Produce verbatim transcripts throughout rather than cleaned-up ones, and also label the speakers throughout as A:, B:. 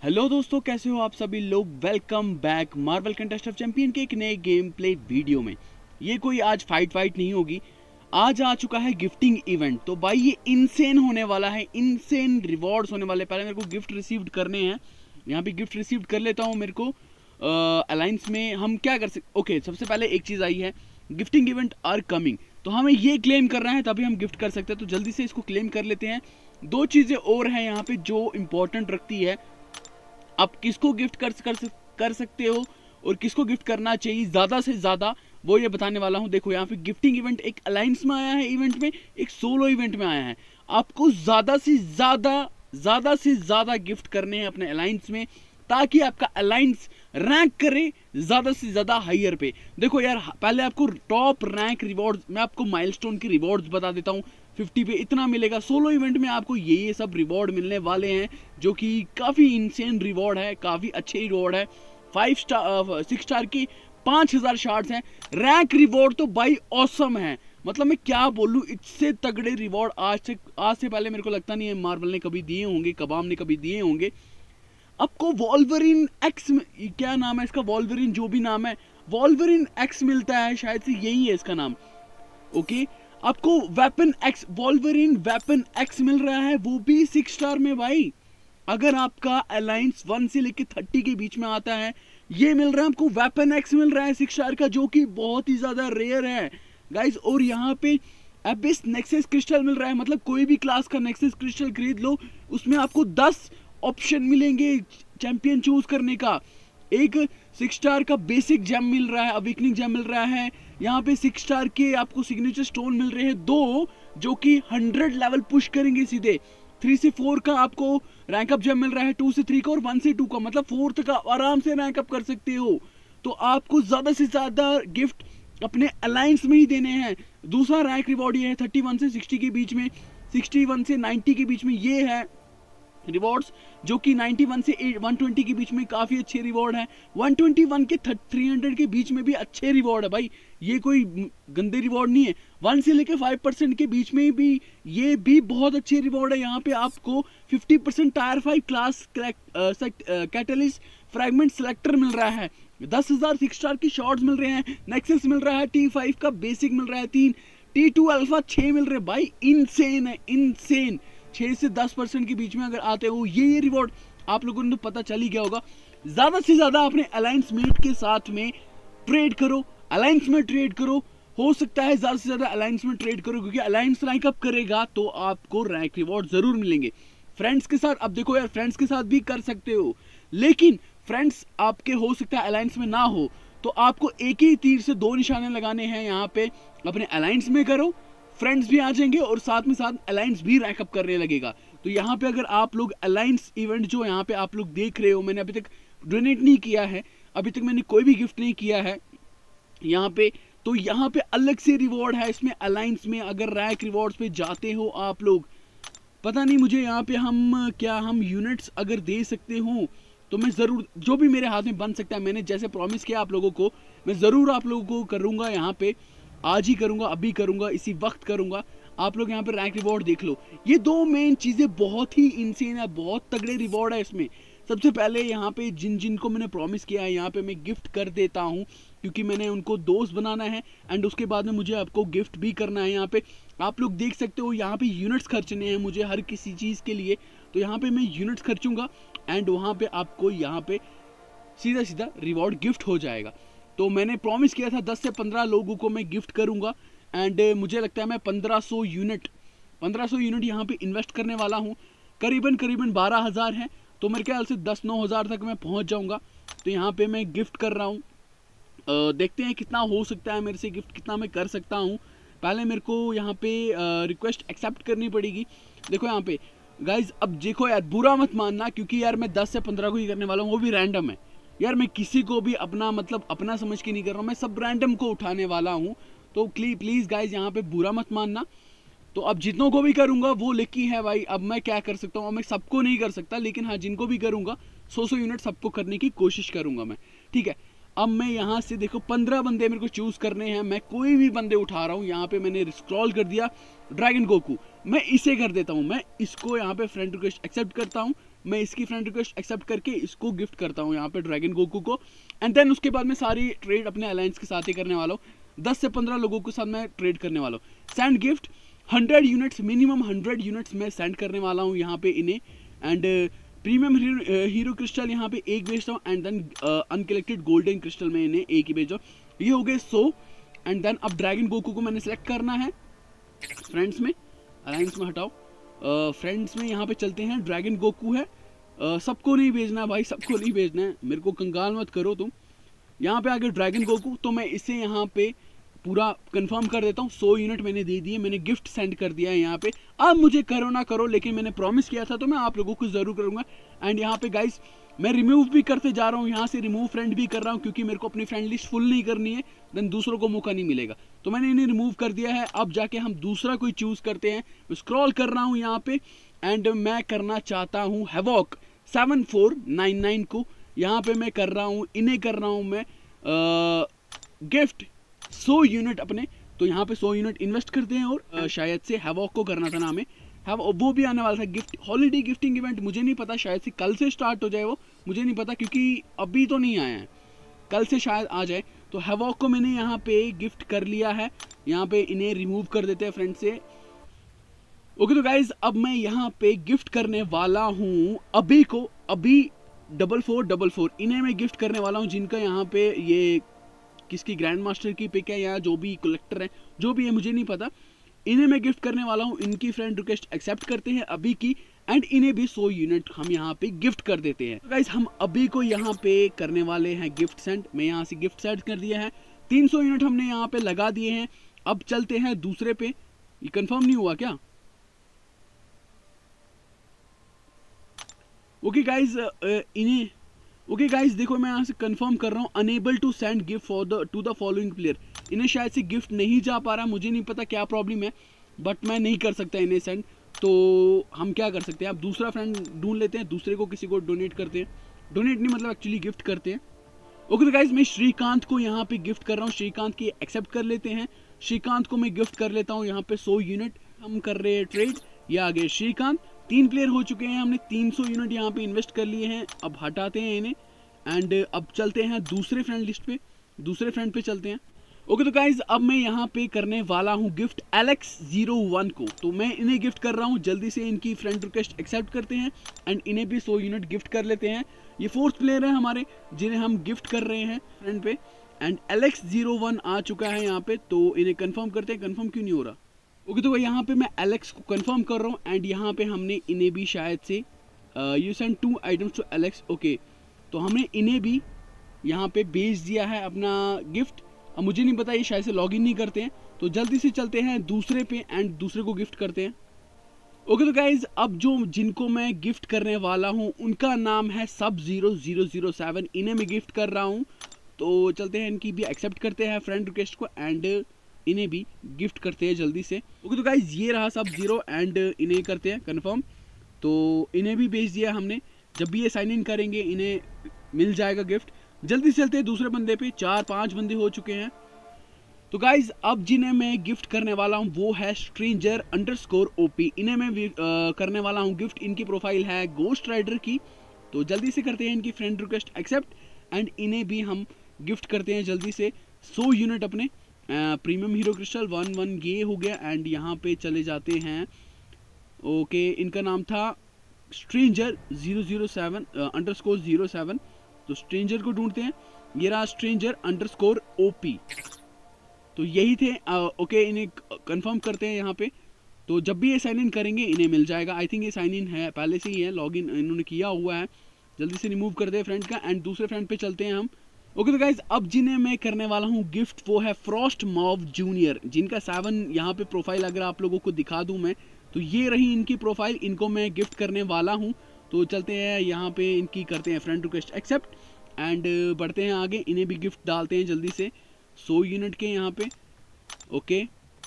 A: Hello दोस्तों, कैसे हो आप सभी लोग। Welcome back Marvel contest of champion के एक नए गेम प्ले वीडियो में। ये कोई आज फाइट फाइट नहीं होगी, आज आ चुका है गिफ्टिंग इवेंट। तो भाई ये इनसेन होने वाला है, इनसेन रिवॉर्ड्स होने वाले। पहले मेरे को गिफ्ट रिसीव्ड करने हैं, यहाँ पे गिफ्ट रिसीव्ड कर लेता हूँ। मेरे को अलायंस में हम क्या कर सकते। ओके, सबसे पहले एक चीज़ आई है, गिफ्टिंग इवेंट आर कमिंग। तो हमें ये क्लेम करना है तभी हम गिफ्ट कर सकते हैं, तो जल्दी से इसको क्लेम कर लेते हैं। दो चीज़ें और हैं यहाँ पे जो इम्पोर्टेंट रखती है, आप किसको गिफ्ट कर कर, कर सकते हो और किसको गिफ्ट करना चाहिए ज़्यादा से ज़्यादा, वो ये बताने वाला हूँ। देखो यहाँ पे गिफ्टिंग इवेंट एक अलायंस में आया है इवेंट में, एक सोलो इवेंट में आया है। आपको ज़्यादा से ज़्यादा ज़्यादा से ज़्यादा गिफ्ट करने हैं अपने अलायंस में, ताकि आपका अलायंस रैंक करे ज़्यादा से ज़्यादा हायर पे। देखो यार, पहले आपको टॉप रैंक रिवॉर्ड्स, मैं आपको माइलस्टोन की रिवॉर्ड्स बता देता हूँ। फिफ्टी पे इतना मिलेगा। सोलो इवेंट में आपको ये ये सब रिवॉर्ड मिलने वाले हैं, जो कि काफ़ी इंसेन रिवॉर्ड है, काफ़ी अच्छे रिवॉर्ड है। फाइव स्टार सिक्स स्टार की पाँच हज़ार शार्ट्स हैं। रैंक रिवॉर्ड तो भाई ऑसम है, मतलब मैं क्या बोलूँ, इससे तगड़े रिवॉर्ड आज से आज से पहले मेरे को लगता नहीं है मार्वल ने कभी दिए होंगे, कबाम ने कभी दिए होंगे। आपको वॉल्वरिन एक्स, क्या नाम है इसका, वॉल्वरिन जो भी नाम है, वॉल्वरिन एक्स मिलता है, शायद से यही है इसका नाम। ओके, आपको weapon X, Wolverine weapon X मिल रहा है, वो भी सिक्स स्टार में भाई। अगर आपका अलायंस वन से लेके थर्टी के बीच में आता है, ये मिल रहा है आपको, वेपन एक्स मिल रहा है सिक्स स्टार का, जो कि बहुत ही ज्यादा रेयर है गाइस। और यहाँ पे एबिस नेक्सस क्रिस्टल मिल रहा है, मतलब कोई भी क्लास का नेक्सस क्रिस्टल खरीद लो, उसमें आपको दस ऑप्शन मिलेंगे चैंपियन चूज करने का। एक सिक्स स्टार का बेसिक जेम मिल रहा है, अवेकनिंग जेम मिल रहा है। यहाँ पे सिक्स स्टार के आपको सिग्नेचर स्टोन मिल रहे हैं दो, जो कि हंड्रेड लेवल पुश करेंगे सीधे। थ्री से फोर का आपको रैंक अप जेम मिल रहा है, टू से थ्री का और वन से टू का, मतलब फोर्थ का आराम से रैंक अप कर सकते हो। तो आपको ज्यादा से ज्यादा गिफ्ट अपने अलायंस में ही देने हैं। दूसरा रैंक रिवॉर्ड ये है थर्टी वन से सिक्सटी के बीच में, सिक्सटी वन से नाइन्टी के बीच में ये है रिवॉर्ड्स, जो कि नाइन्टी वन से वन ट्वेंटी के बीच में काफ़ी अच्छे रिवॉर्ड है। वन ट्वेंटी वन के थ्री हंड्रेड के बीच में भी अच्छे रिवॉर्ड है भाई, ये कोई गंदे रिवॉर्ड नहीं है। वन से लेके फाइव परसेंट के बीच में भी ये भी बहुत अच्छे रिवॉर्ड है। यहाँ पे आपको fifty percent tier five class catalyst fragment selector मिल रहा है, दस हज़ार सिक्स स्टार की शॉर्ट्स मिल रहे हैं, नेक्सस मिल रहा है, टी फाइव का बेसिक मिल रहा है तीन, टी टू अल्फा छः मिल रहे हैं भाई। इनसेन है, इनसेन। छः से दस परसेंट के बीच में अगर आते हो, ये ये रिवॉर्ड आप लोगों ने तो पता चल ही गया होगा। ज़्यादा से ज़्यादा अपने अलायंस मेट के साथ में ट्रेड करो, अलायंस में ट्रेड करो। हो सकता है ज़्यादा से ज़्यादा अलायंस में ट्रेड करो, क्योंकि अलायंस रैंक अप करेगा तो आपको रैंक रिवॉर्ड ज़रूर मिलेंगे। फ्रेंड्स के साथ, अब देखो यार, फ्रेंड्स के साथ भी कर सकते हो, लेकिन फ्रेंड्स आपके हो सकता है अलायंस में ना हो, तो आपको एक ही तीर से दो निशाने लगाने हैं। यहाँ पे अपने अलायंस में करो, फ्रेंड्स भी आ जाएंगे और साथ में साथ अलायंस भी रैंक अप करने लगेगा। तो यहाँ पे अगर आप लोग अलायंस इवेंट जो यहाँ पे आप लोग देख रहे हो, मैंने अभी तक डोनेट नहीं किया है, अभी तक मैंने कोई भी गिफ्ट नहीं किया है यहाँ पे, तो यहाँ पे अलग से रिवॉर्ड है इसमें अलायंस में। अगर रैंक रिवॉर्ड्स पे जाते हो आप लोग, पता नहीं मुझे यहाँ पे हम क्या हम यूनिट्स अगर दे सकते हो तो मैं ज़रूर, जो भी मेरे हाथ में बन सकता है, मैंने जैसे प्रॉमिस किया आप लोगों को, मैं ज़रूर आप लोगों को करूँगा। यहाँ पे आज ही करूँगा, अभी करूँगा, इसी वक्त करूँगा। आप लोग यहाँ पे रैंक रिवॉर्ड देख लो, ये दो मेन चीज़ें बहुत ही इंसेन है, बहुत तगड़े रिवॉर्ड है इसमें। सबसे पहले यहाँ पे जिन जिन को मैंने प्रॉमिस किया है, यहाँ पे मैं गिफ्ट कर देता हूँ, क्योंकि मैंने उनको दोस्त बनाना है, एंड उसके बाद में मुझे आपको गिफ्ट भी करना है। यहाँ पे आप लोग देख सकते हो, यहाँ पे यूनिट्स खर्चने हैं मुझे हर किसी चीज़ के लिए, तो यहाँ पे मैं यूनिट्स खर्चूंगा एंड वहाँ पे आपको यहाँ पे सीधा सीधा रिवॉर्ड गिफ्ट हो जाएगा। तो मैंने प्रॉमिस किया था दस से पंद्रह लोगों को मैं गिफ्ट करूँगा, एंड मुझे लगता है मैं पंद्रह सौ यूनिट पंद्रह सौ यूनिट यहाँ पे इन्वेस्ट करने वाला हूँ। करीबन करीबन बारह हज़ार है, तो मेरे ख्याल से दस नौ हज़ार तक मैं पहुँच जाऊँगा। तो यहाँ पे मैं गिफ्ट कर रहा हूँ, देखते हैं कितना हो सकता है मेरे से गिफ्ट, कितना मैं कर सकता हूँ। पहले मेरे को यहाँ पे रिक्वेस्ट एक्सेप्ट करनी पड़ेगी। देखो यहाँ पे गाइज, अब देखो यार, बुरा मत मानना, क्योंकि यार मैं दस से पंद्रह को ही करने वाला हूँ, वो भी रैंडम है यार। मैं किसी को भी अपना मतलब अपना समझ के नहीं कर रहा हूँ, मैं सब रैंडम को उठाने वाला हूँ। तो प्लीज प्लीज़ गाइज यहाँ पे बुरा मत मानना। तो अब जितनों को भी करूँगा वो लिखी है भाई, अब मैं क्या कर सकता हूँ, मैं सबको नहीं कर सकता, लेकिन हाँ जिनको भी करूँगा सौ सौ यूनिट सबको करने की कोशिश करूँगा मैं, ठीक है। अब मैं यहाँ से देखो पंद्रह बंदे मेरे को चूज करने हैं, मैं कोई भी बंदे उठा रहा हूँ। यहाँ पे मैंने स्क्रॉल कर दिया ड्रैगन गोकू, मैं इसे कर देता हूँ, मैं इसको यहाँ पे फ्रेंड रिक्वेस्ट एक्सेप्ट करता हूँ। मैं इसकी फ्रेंड रिक्वेस्ट एक्सेप्ट करके इसको गिफ्ट करता हूँ यहाँ पे ड्रैगन गोकू को। एंड देन उसके बाद मैं सारी ट्रेड अपने अलायंस के साथ ही करने वाला हूँ। दस से पंद्रह लोगों के साथ मैं ट्रेड करने वाला हूँ। Send gift hundred units, minimum hundred units मैं सेंड करने वाला हूँ यहाँ पे इन्हें। एंड प्रीमियम हीरो क्रिस्टल यहाँ पे एक भेजता हूँ। And then uncollected golden crystal में इन्हें एक ही भेजो। ये हो गए सो। एंड देन अब ड्रैगन गोकू को मैंने सेलेक्ट करना है फ्रेंड्स में, अलायंस में हटाओ, फ्रेंड्स uh, में यहाँ पे चलते हैं। ड्रैगन गोकू है, uh, सबको नहीं भेजना भाई, सबको नहीं भेजना है, मेरे को कंगाल मत करो तुम। यहाँ पे आगे ड्रैगन गोकू, तो मैं इसे यहाँ पे पूरा कंफर्म कर देता हूँ। सौ यूनिट मैंने दे दिए, मैंने गिफ्ट सेंड कर दिया है यहाँ पे। अब मुझे करो ना करो, लेकिन मैंने प्रॉमिस किया था तो मैं आप लोगों को जरूर करूँगा। एंड यहाँ पे गाइस मैं रिमूव भी करते जा रहा हूँ, यहाँ से रिमूव फ्रेंड भी कर रहा हूँ, क्योंकि मेरे को अपनी फ्रेंड लिस्ट फुल नहीं करनी है, देन दूसरों को मौका नहीं मिलेगा। तो मैंने इन्हें रिमूव कर दिया है। अब जाके हम दूसरा कोई चूज करते हैं। मैं स्क्रॉल कर रहा हूँ यहाँ पे एंड मैं करना चाहता हूँ Havok seven four nine nine को। यहाँ पे मैं कर रहा हूँ, इन्हें कर रहा हूँ मैं गिफ्ट सौ यूनिट अपने। तो यहाँ पे सौ यूनिट इन्वेस्ट करते हैं और आ, शायद से हैवॉक को करना था ना हमें, हाँ वो भी आने वाला था गिफ्ट हॉलीडे गिफ्टिंग इवेंट। मुझे नहीं पता, शायद से कल से स्टार्ट हो जाए वो, मुझे नहीं पता क्योंकि अभी तो नहीं आया है, कल से शायद आ जाए। तो हैवॉक को मैंने यहाँ पे गिफ्ट कर लिया है। यहाँ पे इन्हें रिमूव कर देते हैं फ्रेंड से। ओके तो गाइज अब मैं यहाँ पे गिफ्ट करने वाला हूँ अभी को, अभी डबल फोर डबल फोर इन्हें मैं गिफ्ट करने वाला हूँ, जिनका यहाँ पे ये किसकी ग्रैंड मास्टर की पिक है या जो भी कलेक्टर है, जो भी है मुझे नहीं पता। इन्हें मैं गिफ्ट करने वाला हूँ। इनकी फ्रेंड रिक्वेस्ट एक्सेप्ट करते हैं अभी की, एंड इन्हें भी सौ यूनिट हम यहाँ पे गिफ्ट कर देते हैं। गाइस हम अभी को यहाँ पे करने वाले हैं गिफ्ट सेंड। मैं यहाँ से गिफ्ट सेंड कर दिया है, तीन सौ यूनिट हमने यहाँ पे लगा दिए हैं। अब चलते हैं दूसरे पे। ये कंफर्म नहीं हुआ क्या? ओके गाइज इन्हें ओके गाइज देखो मैं यहाँ से कंफर्म कर रहा हूँ, unable to send gift for the to the following player. इन्हें शायद से गिफ्ट नहीं जा पा रहा, मुझे नहीं पता क्या प्रॉब्लम है, बट मैं नहीं कर सकता इन्हें सेंड। तो हम क्या कर सकते हैं, आप दूसरा फ्रेंड ढूंढ लेते हैं, दूसरे को किसी को डोनेट करते हैं। डोनेट नहीं मतलब एक्चुअली गिफ्ट करते हैं। ओके तो गाइज मैं श्रीकांत को यहाँ पे गिफ्ट कर रहा हूँ। श्रीकांत की एक्सेप्ट कर लेते हैं। श्रीकांत को मैं गिफ्ट कर लेता हूँ यहाँ पे सौ यूनिट। हम कर रहे हैं ट्रेड। ये आ गए श्रीकांत। तीन प्लेयर हो चुके हैं, हमने तीन सौ यूनिट यहाँ पे इन्वेस्ट कर लिए हैं। अब हटाते हैं इन्हें एंड अब चलते हैं दूसरे फ्रेंड लिस्ट पे, दूसरे फ्रेंड पे चलते हैं। ओके तो गाइज अब मैं यहाँ पे करने वाला हूँ गिफ्ट एलेक्स जीरो वन को। तो मैं इन्हें गिफ्ट कर रहा हूँ, जल्दी से इनकी फ्रेंड रिक्वेस्ट एक्सेप्ट करते हैं एंड इन्हें भी सौ यूनिट गिफ्ट कर लेते हैं। ये फोर्थ प्लेयर है हमारे जिन्हें हम गिफ्ट कर रहे हैं फ्रेंड पे, एंड एलेक्स जीरो वन आ चुका है यहाँ पे। तो इन्हें कंफर्म करते हैं। कंफर्म क्यों नहीं हो रहा? ओके तो यहाँ पे मैं एलेक्स को कंफर्म कर रहा हूँ एंड यहाँ पे हमने इन्हें भी शायद से you send two items to Alex. Okay तो हमने इन्हें भी यहाँ पे भेज दिया है अपना गिफ्ट। अब मुझे नहीं पता, ये शायद से लॉगिन नहीं करते हैं, तो जल्दी से चलते हैं दूसरे पे एंड दूसरे को गिफ्ट करते हैं। ओके तो गाइज अब जो जिनको मैं गिफ्ट करने वाला हूँ उनका नाम है सब जीरो जीरो जीरो सेवन। इन्हें मैं गिफ्ट कर रहा हूँ। तो चलते हैं, इनकी भी एक्सेप्ट करते हैं फ्रेंड रिक्वेस्ट को एंड इन्हें भी गिफ्ट करते हैं जल्दी से। ओके तो गाइज ये रहा सब जीरो एंड इन्हें करते हैं कंफर्म। तो इन्हें भी भेज दिया हमने। जब भी ये साइन इन करेंगे इन्हें मिल जाएगा गिफ्ट। जल्दी से चलते हैं दूसरे बंदे पे। चार पांच बंदे हो चुके हैं। तो गाइज अब जिन्हें मैं गिफ्ट करने वाला हूं वो है स्ट्रेंजर अंडरस्कोर ओपी। इन्हें मैं आ, करने वाला हूं गिफ्ट। इनकी प्रोफाइल है गोस्ट राइडर की। तो जल्दी से करते हैं इनकी फ्रेंड रिक्वेस्ट एक्सेप्ट एंड इन्हें भी हम गिफ्ट करते हैं जल्दी से सौ यूनिट अपने premium hero crystal one one ये हो गया। एंड यहाँ पे चले जाते हैं। ओके इनका नाम था stranger zero zero seven underscore zero seven. तो स्ट्रेंजर को ढूंढते हैं। ये रहा स्ट्रेंजर अंडरस्कोर ओपी। तो यही थे। आ, ओके इन्हें कंफर्म करते हैं यहाँ पे। तो जब भी ये साइन इन करेंगे इन्हें मिल जाएगा। आई थिंक ये साइन इन है, पहले से ही है, लॉग इन इन्होंने किया हुआ है। जल्दी से रिमूव कर दे फ्रेंड का एंड दूसरे फ्रेंड पे चलते हैं हम। ओके तो गाइज अब जिन्हें मैं करने वाला हूँ गिफ्ट वो है फ्रॉस्ट मॉव जूनियर, जिनका सेवन यहाँ पे प्रोफाइल अगर आप लोगों को दिखा दूँ मैं, तो ये रही इनकी प्रोफाइल। इनको मैं गिफ्ट करने वाला हूँ। तो चलते हैं यहाँ पे, इनकी करते हैं फ्रेंड रिक्वेस्ट एक्सेप्ट एंड बढ़ते हैं आगे। इन्हें भी गिफ्ट डालते हैं जल्दी से सौ यूनिट के यहाँ पे। ओके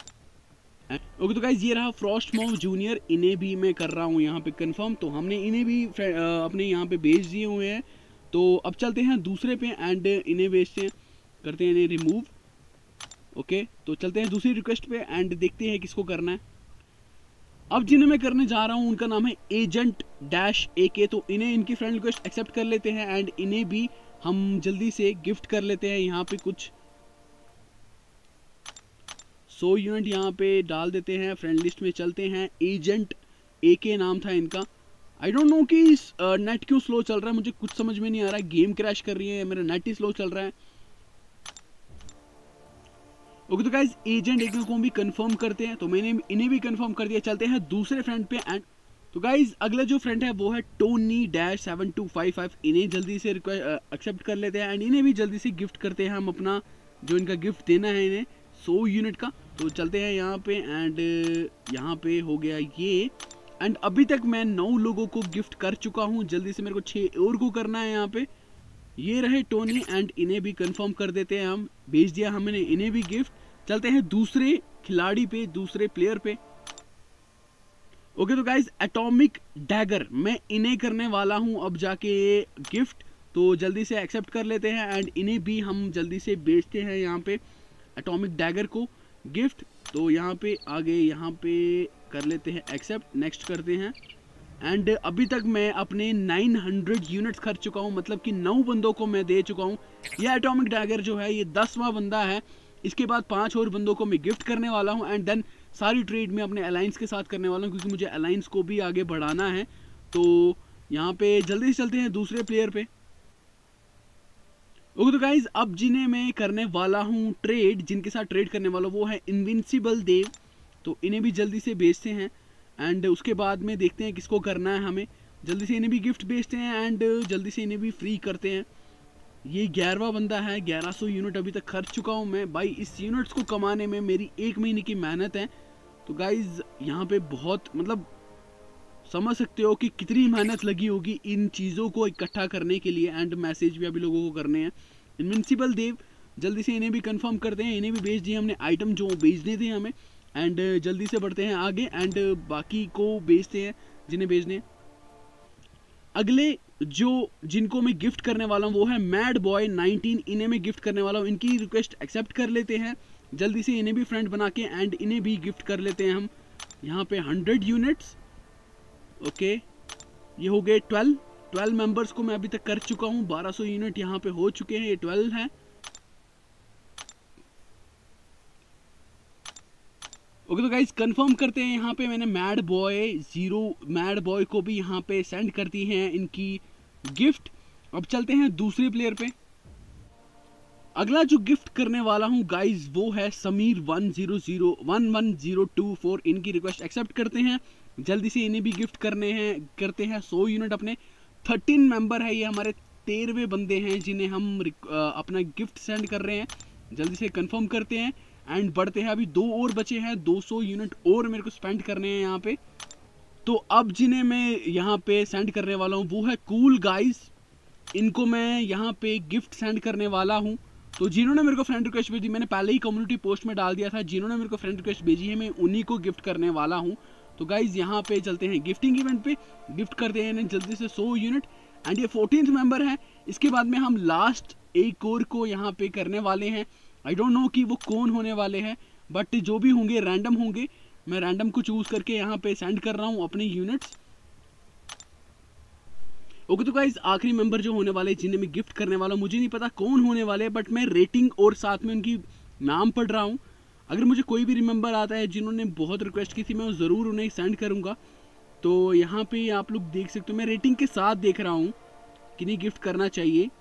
A: ओके तो गाइज ये रहा फ्रॉस्ट मॉव जूनियर। इन्हें भी मैं कर रहा हूँ यहाँ पे कंफर्म। तो हमने इन्हें भी अपने यहाँ पे भेज दिए हुए हैं। तो अब चलते हैं दूसरे पे एंड इन्हें भेजते हैं, करते हैं इन्हें रिमूव। ओके तो चलते हैं दूसरी रिक्वेस्ट पे एंड देखते हैं किसको करना है। अब जिन्हें मैं करने जा रहा हूँ उनका नाम है एजेंट डैश ए के। तो इन्हें इनकी फ्रेंड रिक्वेस्ट एक्सेप्ट कर लेते हैं एंड इन्हें भी हम जल्दी से गिफ्ट कर लेते हैं। यहाँ पे कुछ सौ यूनिट यहाँ पे डाल देते हैं। फ्रेंड लिस्ट में चलते हैं। एजेंट ए के नाम था इनका। आई डोंट नो कि नेट क्यों स्लो चल रहा है, मुझे कुछ समझ में नहीं आ रहा है। गेम क्रैश कर रही है, मेरा नेट ही स्लो चल रहा है। ओके तो गाइज एजेंट एक को भी कंफर्म करते हैं। तो मैंने इन्हें भी कंफर्म कर दिया। चलते हैं दूसरे फ्रेंड पे। एंड तो गाइज अगला जो फ्रेंड है वो है Tony dash seven two five five. इन्हें जल्दी से रिक्वेस्ट एक्सेप्ट कर लेते हैं एंड इन्हें भी जल्दी से गिफ्ट करते हैं हम अपना जो इनका गिफ्ट देना है इन्हें सौ यूनिट का। तो चलते हैं यहाँ पे एंड यहाँ पे हो गया ये। एंड अभी तक मैं नौ लोगों को गिफ्ट कर चुका हूँ। जल्दी से मेरे को छः और को करना है। यहाँ पे ये रहे टोनी एंड इन्हें भी कंफर्म कर देते हैं हम। भेज दिया हमने इन्हें भी गिफ्ट। चलते हैं दूसरे खिलाड़ी पे, दूसरे प्लेयर पे। ओके तो गाइज एटॉमिक डैगर मैं इन्हें करने वाला हूं अब जाके गिफ्ट। तो जल्दी से एक्सेप्ट कर लेते हैं एंड इन्हें भी हम जल्दी से बेचते हैं यहाँ पे एटॉमिक डैगर को गिफ्ट। तो यहाँ पे आगे यहाँ पे कर लेते हैं एक्सेप्ट। नेक्स्ट करते हैं एंड अभी तक मैं अपने नौ सौ यूनिट्स खर्च चुका हूँ, मतलब कि नौ बंदों को मैं दे चुका हूँ। यह एटॉमिक डैगर जो है ये दसवां बंदा है। इसके बाद पांच और बंदों को मैं गिफ्ट करने वाला हूं एंड देन सारी ट्रेड में अपने अलायंस के साथ करने वाला हूं क्योंकि मुझे अलायंस को भी आगे बढ़ाना है। तो यहाँ पे जल्दी से चलते हैं दूसरे प्लेयर पे। ओके तो गाइज अब जिन्हें मैं करने वाला हूं ट्रेड, जिनके साथ ट्रेड करने वाला वो है इनविंसिबल देव। तो इन्हें भी जल्दी से बेचते हैं एंड उसके बाद में देखते हैं किसको करना है हमें। जल्दी से इन्हें भी गिफ्ट बेचते हैं एंड जल्दी से इन्हें भी फ्री करते हैं। ये ग्यारहवां बंदा है। ग्यारह सौ यूनिट अभी तक खर्च चुका हूँ मैं। भाई इस यूनिट्स को कमाने में मेरी एक महीने की मेहनत है। तो गाइज यहाँ पे बहुत मतलब समझ सकते हो कि कितनी मेहनत लगी होगी इन चीज़ों को इकट्ठा करने के लिए। एंड मैसेज भी अभी लोगों को करने हैं। इनविंसिबल देव जल्दी से इन्हें भी कंफर्म करते हैं। इन्हें भी भेज दिए हमने आइटम जो भेजने थे हमें एंड जल्दी से बढ़ते हैं आगे एंड बाकी को भेजते हैं जिन्हें भेजने। अगले जो जिनको मैं गिफ्ट करने वाला हूँ वो है मैड बॉय नाइनटीन। इन्हें मैं गिफ्ट करने वाला हूँ। इनकी रिक्वेस्ट एक्सेप्ट कर लेते हैं जल्दी से। इन्हें भी फ्रेंड बना के एंड इन्हें भी गिफ्ट कर लेते हैं हम यहाँ पे हंड्रेड यूनिट्स। ओके ये हो गए ट्वेल्व ट्वेल्व मेंबर्स को मैं अभी तक कर चुका हूँ। बारह सौ यूनिट यहाँ पे हो चुके हैं। ये ट्वेल्व है। ओके तो गाइज कंफर्म करते हैं। यहाँ पे मैंने mad boy zero mad boy को भी यहाँ पे सेंड कर दी है इनकी गिफ्ट। अब चलते हैं दूसरे प्लेयर पे। अगला जो गिफ्ट करने वाला हूँ गाइज वो है Sameer one zero zero one one zero two four. इनकी रिक्वेस्ट एक्सेप्ट करते हैं। जल्दी से इन्हें भी गिफ्ट करने हैं करते हैं सौ यूनिट अपने। थर्टीन मेंबर है ये हमारे, तेरहवें बंदे हैं जिन्हें हम अपना गिफ्ट सेंड कर रहे हैं। जल्दी से कंफर्म करते हैं एंड बढ़ते हैं। अभी दो और बचे हैं। दो सौ यूनिट और मेरे को स्पेंड करने हैं यहाँ पे। तो अब जिन्हें मैं यहाँ पे सेंड करने वाला हूँ वो है कूल गाइस। इनको मैं यहाँ पे गिफ्ट सेंड करने वाला हूँ। तो जिन्होंने मेरे को फ्रेंड रिक्वेस्ट भेजी, मैंने पहले ही कम्युनिटी पोस्ट में डाल दिया था, जिन्होंने मेरे को फ्रेंड रिक्वेस्ट भेजी है मैं उन्हीं को गिफ्ट करने वाला हूँ। तो गाइज यहाँ पे चलते हैं गिफ्टिंग इवेंट पे। गिफ्ट करते हैं जल्दी से सौ यूनिट एंड ये फोर्टीन्थ मेंबर है। इसके बाद में हम लास्ट एक और को यहाँ पे करने वाले हैं। आई डोंट नो कि वो कौन होने वाले हैं बट जो भी होंगे रैंडम होंगे। मैं रैंडम को चूज करके यहाँ पे सेंड कर रहा हूँ अपने यूनिट्स। ओके तो गाइज आखिरी मेंबर जो होने वाले जिन्हें मैं गिफ्ट करने वाला हूँ, मुझे नहीं पता कौन होने वाले बट मैं रेटिंग और साथ में उनकी नाम पढ़ रहा हूँ। अगर मुझे कोई भी रिमेंबर आता है जिन्होंने बहुत रिक्वेस्ट की थी मैं ज़रूर उन्हें सेंड करूँगा। तो यहाँ पे आप लोग देख सकते हो मैं रेटिंग के साथ देख रहा हूँ किन्हें गिफ्ट करना चाहिए।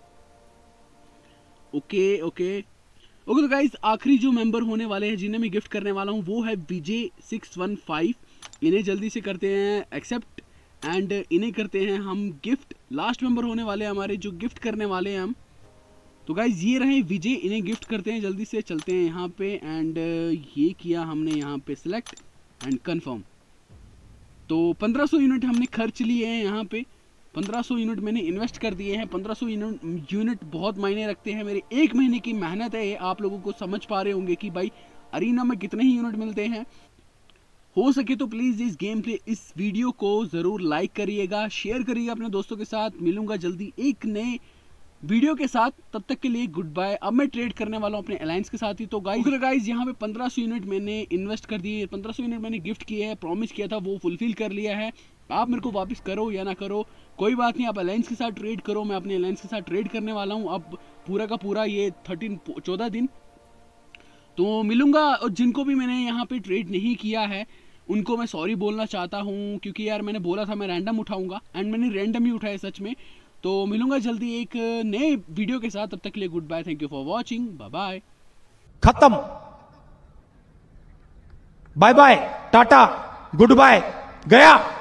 A: ओके ओके ओके तो गाइज आखिरी जो मेंबर होने वाले हैं जिन्हें मैं गिफ्ट करने वाला हूँ वो है विजय सिक्स वन फाइव। इन्हें जल्दी से करते हैं एक्सेप्ट एंड इन्हें करते हैं हम गिफ्ट। लास्ट मेंबर होने वाले हैं हमारे जो गिफ्ट करने वाले हैं हम। तो गाइज ये रहे विजय, इन्हें गिफ्ट करते हैं। जल्दी से चलते हैं यहाँ पे एंड ये किया हमने यहाँ पे सिलेक्ट एंड कंफर्म। तो पंद्रह सौ यूनिट हमने खर्च लिए हैं यहाँ पे। पंद्रह सौ यूनिट मैंने इन्वेस्ट कर दिए हैं। पंद्रह सौ यूनिट बहुत मायने रखते हैं। मेरे एक महीने की मेहनत है ये। आप लोगों को समझ पा रहे होंगे कि भाई अरीना में कितने ही यूनिट मिलते हैं। हो सके तो प्लीज़ इस गेम प्ले इस वीडियो को ज़रूर लाइक करिएगा, शेयर करिएगा अपने दोस्तों के साथ। मिलूंगा जल्दी एक नए वीडियो के साथ। तब तक के लिए गुड बाय। अब मैं ट्रेड करने वाला हूँ अपने अलायंस के साथ ही। तो गाइस गाइस यहाँ पे पंद्रह सौ यूनिट मैंने इन्वेस्ट कर दिए, पंद्रह सौ यूनिट मैंने गिफ्ट किए हैं, प्रॉमिस किया था वो फुलफिल कर लिया है। आप मेरे को वापस करो या ना करो कोई बात नहीं, आप अलायंस के साथ ट्रेड करो। मैं अपने अलायंस के साथ ट्रेड करने वाला हूँ अब पूरा का पूरा ये थर्टीन चौदह दिन तो मिलूंगा। और जिनको भी मैंने यहाँ पे ट्रेड नहीं किया है उनको मैं सॉरी बोलना चाहता हूँ, क्योंकि यार मैंने बोला था मैं रैंडम उठाऊंगा एंड मैंने रैंडम ही उठाया सच में। तो मिलूंगा जल्दी एक नए वीडियो के साथ। तब तक के लिए goodbye, thank you for watching, bye bye.
B: खत्म, बाय बाय, टाटा, गुड बाय, गया।